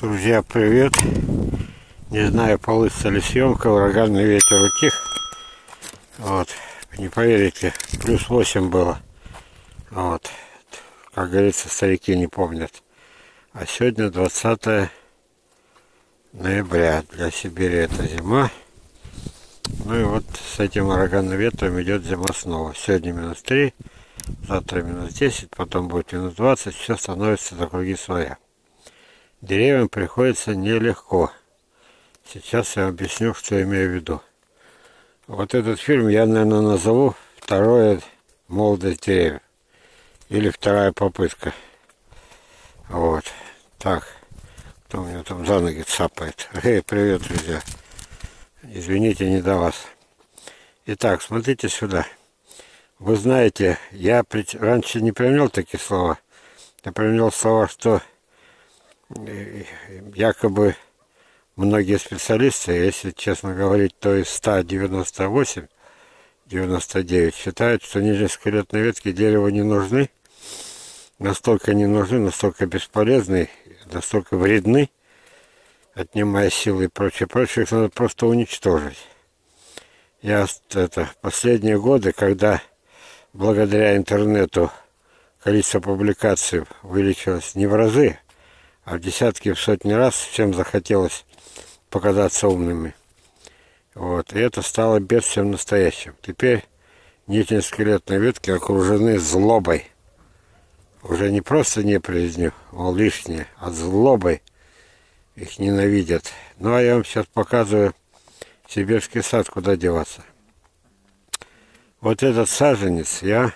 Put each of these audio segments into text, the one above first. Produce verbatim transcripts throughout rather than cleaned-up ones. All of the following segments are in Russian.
Друзья, привет! Не знаю, получится ли съемка, ураганный ветер утих. Вот, не поверите, плюс восемь было. Вот, как говорится, старики не помнят. А сегодня двадцатое ноября. Для Сибири это зима. Ну и вот с этим ураганным ветром идет зима снова. Сегодня минус три, завтра минус десять, потом будет минус двадцать. Все становится на круги своя. Деревьям приходится нелегко. Сейчас я объясню, что имею в виду. Вот этот фильм я, наверное, назову «Второе молодость деревьев». Или «Вторая попытка». Вот. Так. Кто у меня там за ноги цапает? Эй, привет, друзья. Извините, не до вас. Итак, смотрите сюда. Вы знаете, я раньше не применял такие слова. Я применял слова, что якобы многие специалисты, если честно говорить, то из ста девяноста восемь девяносто девять считают, что нижнескелетные ветки дереву не нужны, настолько не нужны, настолько бесполезны, настолько вредны, отнимая силы и прочее, прочее, их надо просто уничтожить. Я это последние годы, когда благодаря интернету количество публикаций увеличилось не в разы, а в десятки, в сотни раз, всем захотелось показаться умными. Вот. И это стало бедствием настоящим. Теперь нижнескелетные ветки окружены злобой. Уже не просто неприязнью, мол, лишние, а злобой их ненавидят. Ну, а я вам сейчас показываю сибирский сад, куда деваться. Вот этот саженец я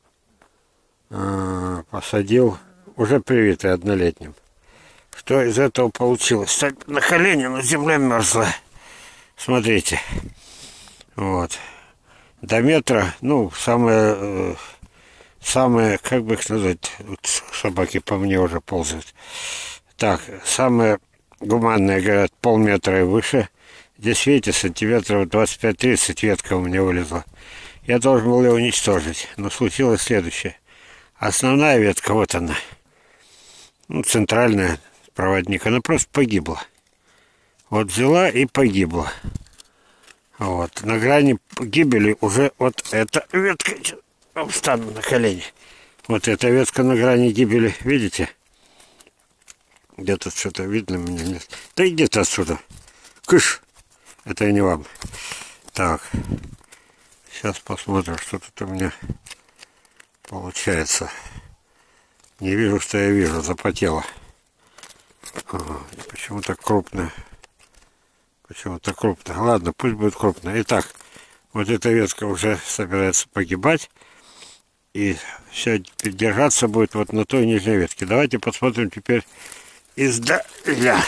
э, посадил, уже привитый, однолетним. Что из этого получилось? Стать на колени, но земля мерзлая. Смотрите. Вот. До метра, ну, самое, э, самое, как бы их назвать, вот собаки по мне уже ползают. Так, самое гуманное, говорят, полметра и выше. Здесь, видите, сантиметров двадцать пять тридцать ветка у меня вылезла. Я должен был ее уничтожить, но случилось следующее. Основная ветка, вот она, ну, центральная, проводник, она просто погибла. Вот взяла и погибла. Вот. На грани гибели уже вот эта ветка. Встану на колени. Вот эта ветка на грани гибели. Видите? Где-то что-то видно меня? Нет. Да иди-то отсюда. Кыш! Это и не вам. Так. Сейчас посмотрим, что тут у меня получается. Не вижу, что я вижу. Запотело. Ага, почему так крупно? Почему так крупно? Ладно, пусть будет крупно. Итак, вот эта ветка уже собирается погибать. И все держаться будет вот на той нижней ветке. Давайте посмотрим теперь издаля.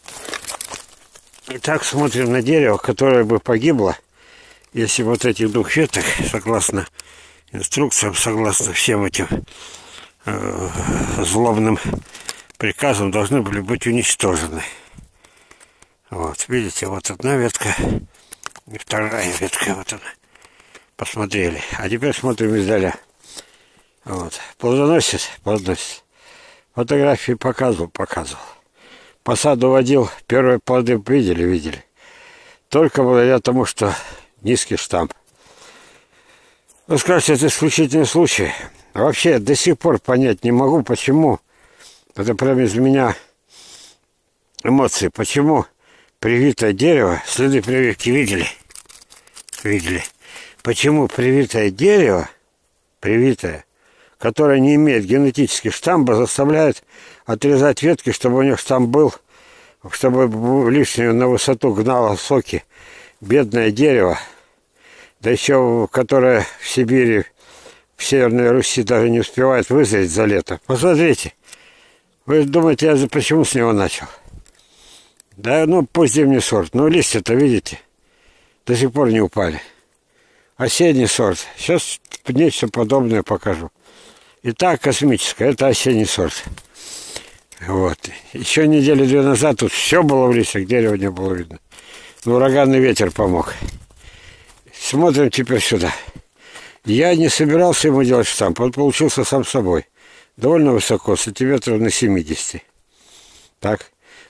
Итак, смотрим на дерево, которое бы погибло, если вот этих двух веток, согласно инструкциям, согласно всем этим э, злобным приказом, должны были быть уничтожены. Вот, видите, вот одна ветка и вторая ветка, вот она. Посмотрели. А теперь смотрим издаля. Вот. Плодоносит, плодоносит. Фотографии показывал, показывал. По саду водил, первые плоды видели, видели. Только благодаря тому, что низкий штамм. Вы скажете, это исключительный случай. Вообще, я до сих пор понять не могу, почему. Это прямо из меня эмоции. Почему привитое дерево, следы прививки видели? Видели. Почему привитое дерево, привитое, которое не имеет генетических штаммов, заставляет отрезать ветки, чтобы у них штамм был, чтобы лишнее на высоту гнало соки. Бедное дерево, да еще которое в Сибири, в Северной Руси даже не успевает вызреть за лето. Посмотрите. Вы думаете, я почему с него начал? Да, ну, пусть зимний сорт. Но листья-то, видите, до сих пор не упали. Осенний сорт. Сейчас нечто подобное покажу. Итак, космическое. Это осенний сорт. Вот. Еще недели-две назад тут все было в листьях, дерева не было видно. Но ураганный ветер помог. Смотрим теперь сюда. Я не собирался ему делать штамп. Он получился сам собой. Довольно высоко, сантиметров на семьдесят. Так.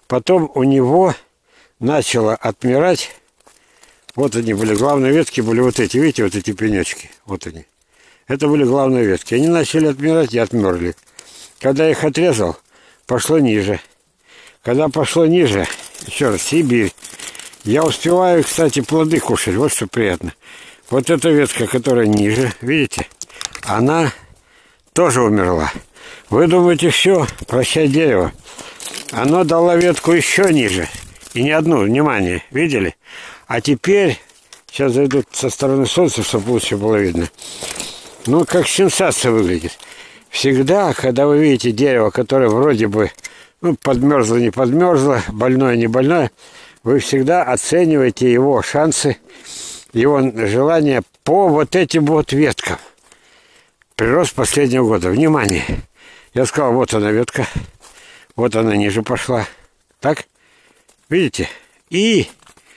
Потом у него начало отмирать. Вот они были, главные ветки были вот эти, видите, вот эти пенечки. Вот они. Это были главные ветки. Они начали отмирать и отмерли. Когда я их отрезал, пошло ниже. Когда пошло ниже, еще раз, Сибирь. Я успеваю, кстати, плоды кушать. Вот что приятно. Вот эта ветка, которая ниже, видите, она тоже умерла. Вы думаете, все, прощай дерево. Оно дало ветку еще ниже. И не одну, внимание, видели? А теперь, сейчас зайдут со стороны солнца, чтобы лучше было видно. Ну, как сенсация выглядит. Всегда, когда вы видите дерево, которое вроде бы ну, подмерзло, не подмерзло, больное, не больное, вы всегда оцениваете его шансы, его желание по вот этим вот веткам. Прирост последнего года. Внимание! Я сказал, вот она ветка, вот она ниже пошла. Так? Видите? И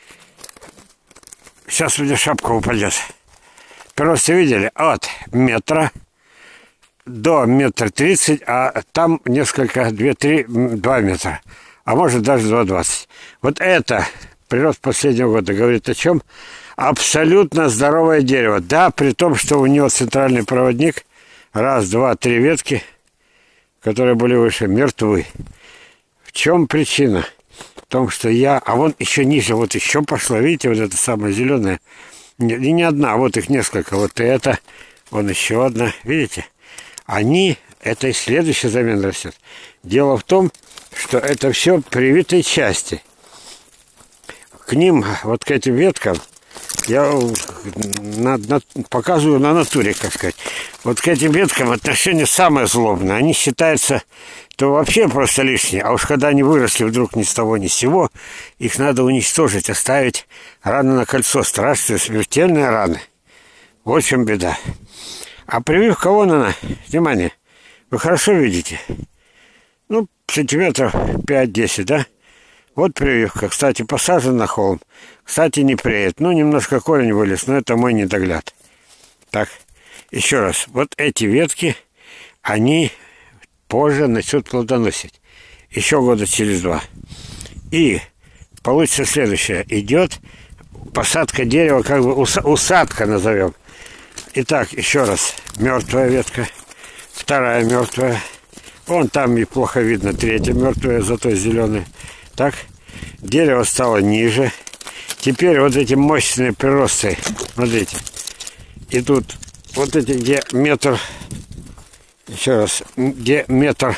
сейчас у меня шапка упадет. Прирост видели? От метра до метра тридцать, а там несколько, две-три, два метра. А может даже два двадцать. Вот это прирост последнего года говорит о чем? Абсолютно здоровое дерево. Да, при том, что у него центральный проводник, раз, два, три ветки, которые были выше, мертвы. В чем причина? В том, что я... А вон еще ниже, вот еще пошла, видите, вот это самое зеленое. И не одна, вот их несколько. Вот это, вон еще одна, видите? Они, это и следующая замена растет. Дело в том, что это все привитые части. К ним, вот к этим веткам, я на, на, показываю на натуре, как сказать. Вот к этим веткам отношение самое злобное. Они считаются, то вообще просто лишние. А уж когда они выросли вдруг ни с того ни с сего, их надо уничтожить, оставить раны на кольцо. Страшные, смертельные раны. Вот в чем беда. А прививка вон она, внимание, вы хорошо видите? Ну, сантиметров пять-десять, да? Вот прививка, кстати, посажен на холм. Кстати, не преет. Ну, немножко корень вылез, но это мой недогляд. Так, еще раз. Вот эти ветки, они позже начнут плодоносить. Еще года через два. И получится следующее. Идет посадка дерева, как бы усадка назовем. Итак, еще раз. Мертвая ветка. Вторая мертвая. Вон там и плохо видно. Третья мертвая, зато зеленая. Так. Дерево стало ниже. Теперь вот эти мощные приросты. Смотрите. Идут вот эти, где метр. Еще раз. Где метр.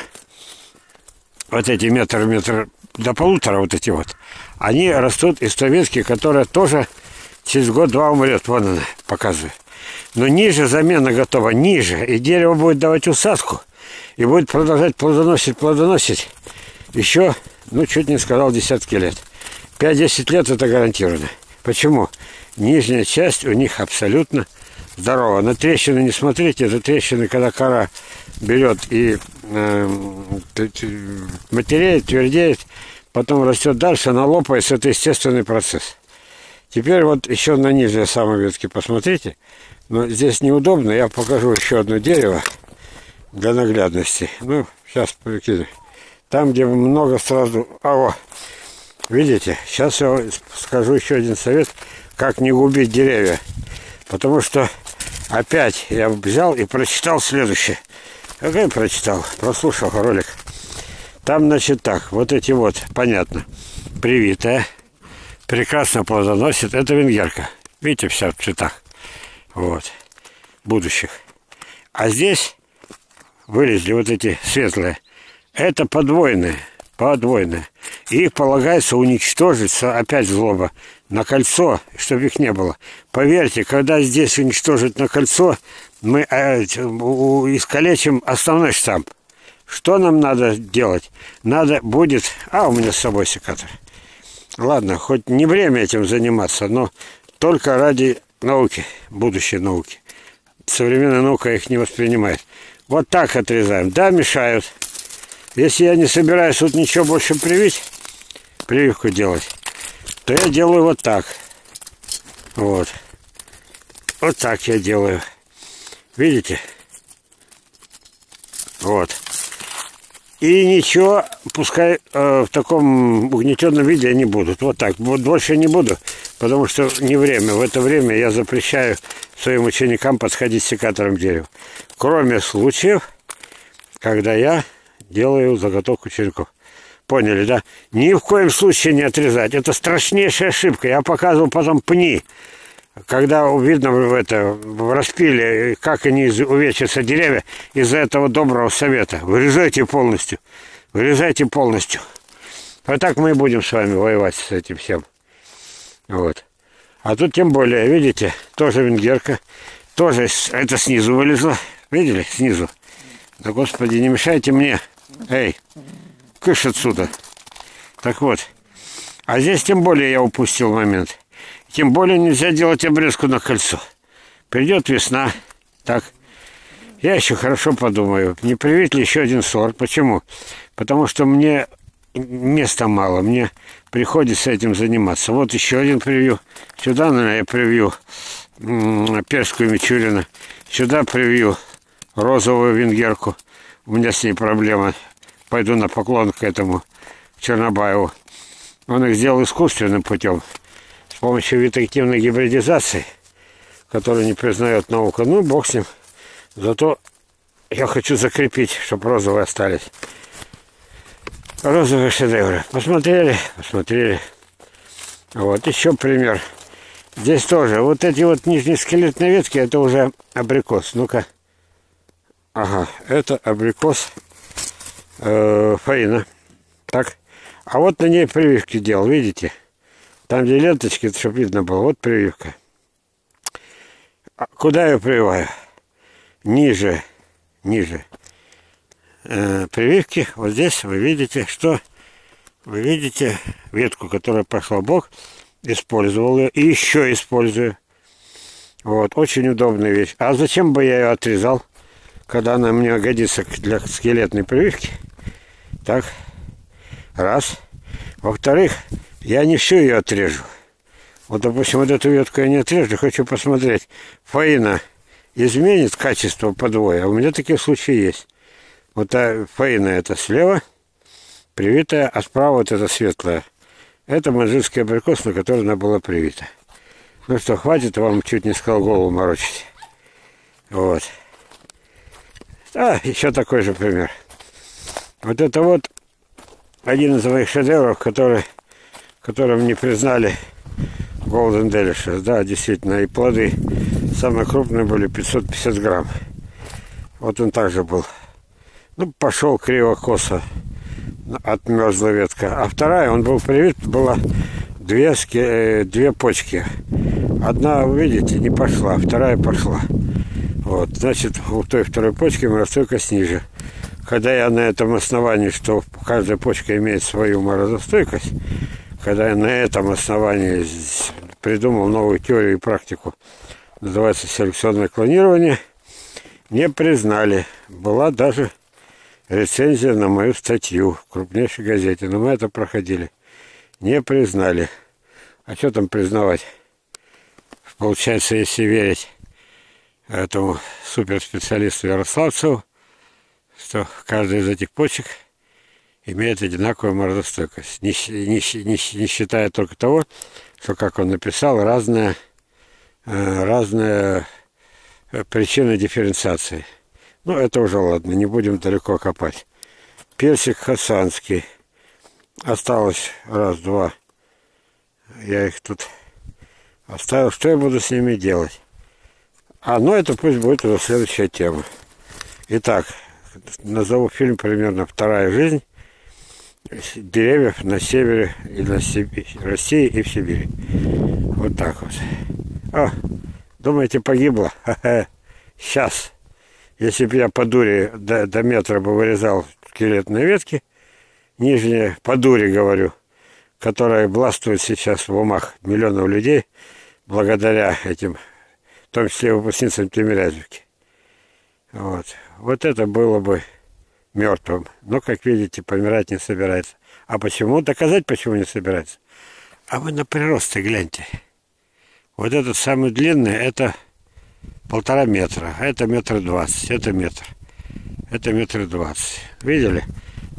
Вот эти метр, метр до полутора вот эти вот. Они растут из той ветки, которая тоже через год-два умрет. Вон она, показываю. Но ниже замена готова, ниже. И дерево будет давать усадку. И будет продолжать плодоносить, плодоносить. Еще, ну, чуть не сказал, десятки лет. пять-десять лет это гарантированно. Почему? Нижняя часть у них абсолютно здорова. На трещины не смотрите. Это трещины, когда кора берет и э, матереет, твердеет. Потом растет дальше, она лопается. Это естественный процесс. Теперь вот еще на нижней самой ветке посмотрите. Но здесь неудобно. Я покажу еще одно дерево для наглядности. Ну, сейчас прикину. Там, где много сразу... А, о, видите? Сейчас я скажу еще один совет, как не губить деревья. Потому что опять я взял и прочитал следующее. Как я прочитал? Прослушал ролик. Там, значит, так. Вот эти вот, понятно. Привитая. Прекрасно плодоносит. Это венгерка. Видите, вся в цветах. Вот. Будущих. А здесь вылезли вот эти светлые. Это подвойные. Подвойные. И их полагается уничтожить, опять злоба, на кольцо, чтобы их не было. Поверьте, когда здесь уничтожить на кольцо, мы э, искалечим основной штамп. Что нам надо делать? Надо будет... А, у меня с собой секатор. Ладно, хоть не время этим заниматься, но только ради науки, будущей науки. Современная наука их не воспринимает. Вот так отрезаем. Да, мешают. Если я не собираюсь тут ничего больше привить, прививку делать, то я делаю вот так. Вот. Вот так я делаю. Видите? Вот. И ничего, пускай э, в таком угнетенном виде они будут. Вот так. Вот больше не буду, потому что не время. В это время я запрещаю своим ученикам подходить с секатором к дереву. Кроме случаев, когда я делаю заготовку черенков. Поняли, да? Ни в коем случае не отрезать. Это страшнейшая ошибка. Я показывал потом пни. Когда видно в, это, в распиле, как они увечатся деревья из-за этого доброго совета. Вырезайте полностью. Вырезайте полностью. Вот так мы и будем с вами воевать с этим всем. Вот. А тут тем более, видите, тоже венгерка. Тоже это снизу вылезло. Видели? Снизу. Да, господи, не мешайте мне. Эй, кыш отсюда. Так вот. А здесь тем более я упустил момент. Тем более нельзя делать обрезку на кольцо. Придет весна. Так. Я еще хорошо подумаю, не привить ли еще один сорт. Почему? Потому что мне места мало. Мне приходится этим заниматься. Вот еще один привью. Сюда, наверное, я привью перскую мичурину. Сюда привью розовую венгерку. У меня с ней проблема. Пойду на поклон к этому Чернобаеву. Он их сделал искусственным путем. С помощью ветоактивной гибридизации, которую не признает наука. Ну, бог с ним. Зато я хочу закрепить, чтобы розовые остались. Розовые шедевры. Посмотрели? Посмотрели. Вот, еще пример. Здесь тоже. Вот эти вот нижние скелетные ветки, это уже абрикос. Ну-ка. Ага, это абрикос э, фаина. Так. А вот на ней прививки делал, видите? Там, где ленточки, чтобы видно было. Вот прививка. А куда я прививаю? Ниже. Ниже. Э, прививки. Вот здесь вы видите, что? Вы видите ветку, которая пошла в бок. Использовал ее. И еще использую. Вот. Очень удобная вещь. А зачем бы я ее отрезал? Когда она мне годится для скелетной прививки. Так. Раз. Во-вторых, я не всю ее отрежу. Вот, допустим, вот эту ветку я не отрежу. Хочу посмотреть. Фаина изменит качество подвоя. У меня такие случаи есть. Вот та фаина это слева, привитая, а справа вот это светлая. Это манжурский абрикос, на который она была привита. Ну что, хватит, вам чуть не сказал голову морочить. Вот. А, еще такой же пример. Вот это вот один из моих шедевров, который, которым не признали Golden Delicious. Да, действительно, и плоды самые крупные были пятьсот пятьдесят грамм. Вот он также был. Ну, пошел криво-косо, отмерзла ветка. А вторая, он был привит, была две, две почки. Одна, видите, не пошла, вторая пошла. Вот, значит, у той второй почки морозостойкость ниже. Когда я на этом основании, что каждая почка имеет свою морозостойкость, когда я на этом основании придумал новую теорию и практику, называется селекционное клонирование, не признали. Была даже рецензия на мою статью в крупнейшей газете, но мы это проходили. Не признали. А что там признавать? Получается, если верить этому суперспециалисту Ярославцеву, что каждая из этих почек имеет одинаковую морозостойкость, не, не, не, не считая только того, что, как он написал, разная, разная причина дифференциации. Ну, это уже ладно, не будем далеко копать. Персик хасанский. Осталось раз, два. Я их тут оставил. Что я буду с ними делать? А, ну, это пусть будет уже следующая тема. Итак, назову фильм примерно «Вторая жизнь» деревьев на севере и на Сибири, России и в Сибири. Вот так вот. О, думаете, погибло? Ха-ха. Сейчас. Если бы я по дуре до, до метра бы вырезал скелетные ветки, нижние, по дуре говорю, которые властвуют сейчас в умах миллионов людей, благодаря этим, в том числе выпускницам Тимирязевки. Вот. Вот это было бы мертвым. Но, как видите, помирать не собирается. А почему? Доказать, почему не собирается. А вы на прирост-то гляньте. Вот этот самый длинный, это полтора метра. А это метр двадцать. Это метр. Это метр двадцать. Видели?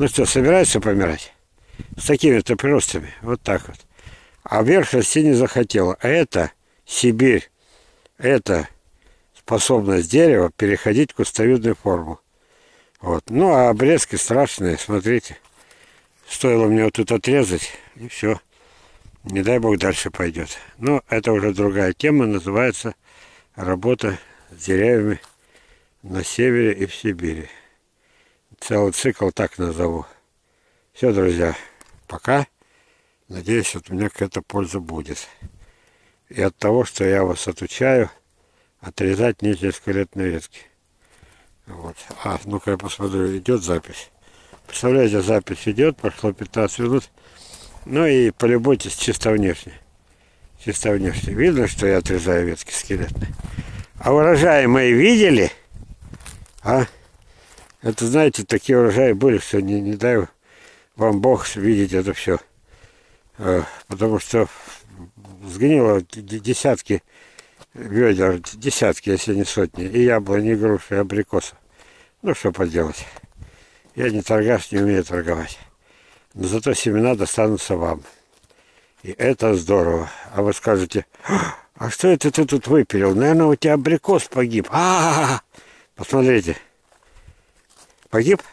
Ну что, собирается помирать? С такими-то приростами. Вот так вот. А вверх расти не захотела. А это Сибирь. Это способность дерева переходить в кустовидную форму. Вот. Ну, а обрезки страшные, смотрите. Стоило мне вот тут отрезать, и все. Не дай бог дальше пойдет. Но это уже другая тема, называется работа с деревьями на севере и в Сибири. Целый цикл так назову. Все, друзья, пока. Надеюсь, от меня какая-то польза будет. И от того, что я вас отучаю отрезать низкоскелетные ветки. Вот. А, ну-ка я посмотрю, идет запись. Представляете, запись идет, прошло пятнадцать минут. Ну и полюбуйтесь чисто внешне. Чисто внешне. Видно, что я отрезаю ветки скелетные. А урожаи мои видели? А? Это, знаете, такие урожаи были, что не, не дай вам Бог видеть это все. Потому что сгнило десятки ведер, десятки, если не сотни. И яблони, и груши, и абрикосов. Ну, что поделать. Я не торгаш, не умею торговать. Но зато семена достанутся вам. И это здорово. А вы скажете, а что это ты тут выпилил? Наверное, у тебя абрикос погиб. А-а-а! Посмотрите. Погиб?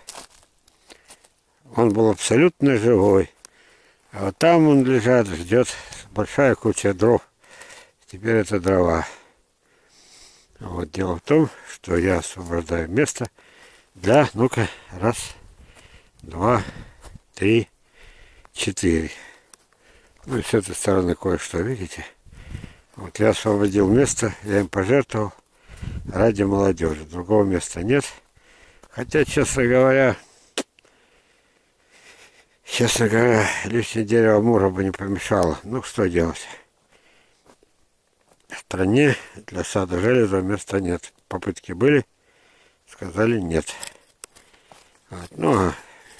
Он был абсолютно живой. А вот там он лежит, ждет большая куча дров. Теперь это дрова. Вот дело в том, что я освобождаю место для, ну-ка, раз, два, три, четыре. Ну и с этой стороны кое-что, видите? Вот я освободил место, я им пожертвовал ради молодежи. Другого места нет. Хотя, честно говоря, честно говоря, лишнее дерево мура бы не помешало. Ну, что делать? В стране для сада железа места нет. Попытки были, сказали нет. Вот. Ну, а,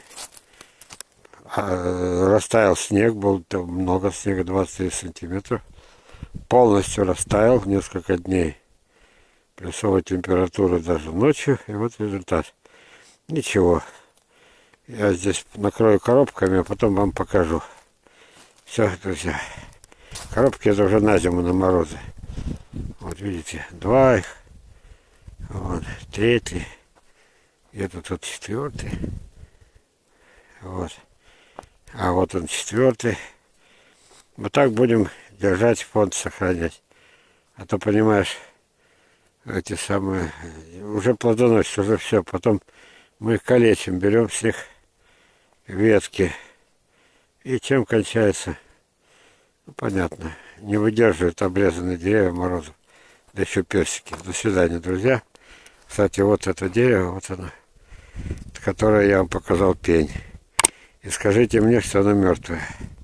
а растаял снег, был много снега, двадцать три сантиметра. Полностью растаял в несколько дней. Плюсовая температура даже ночью. И вот результат. Ничего. Я здесь накрою коробками, а потом вам покажу. Все, друзья. Коробки это уже на зиму, на морозы. Вот видите, два их. Вот, третий. Где-то тут четвертый. Вот. А вот он четвертый. Вот так будем держать фонд, сохранять. А то, понимаешь, эти самые... Уже плодоносят, уже все. Потом мы их калечим, берем с них ветки. И чем кончается? Ну, понятно. Не выдерживают обрезанные деревья морозов. Да еще персики. До свидания, друзья. Кстати, вот это дерево, вот оно, которое я вам показал, пень. И скажите мне, что оно мертвое.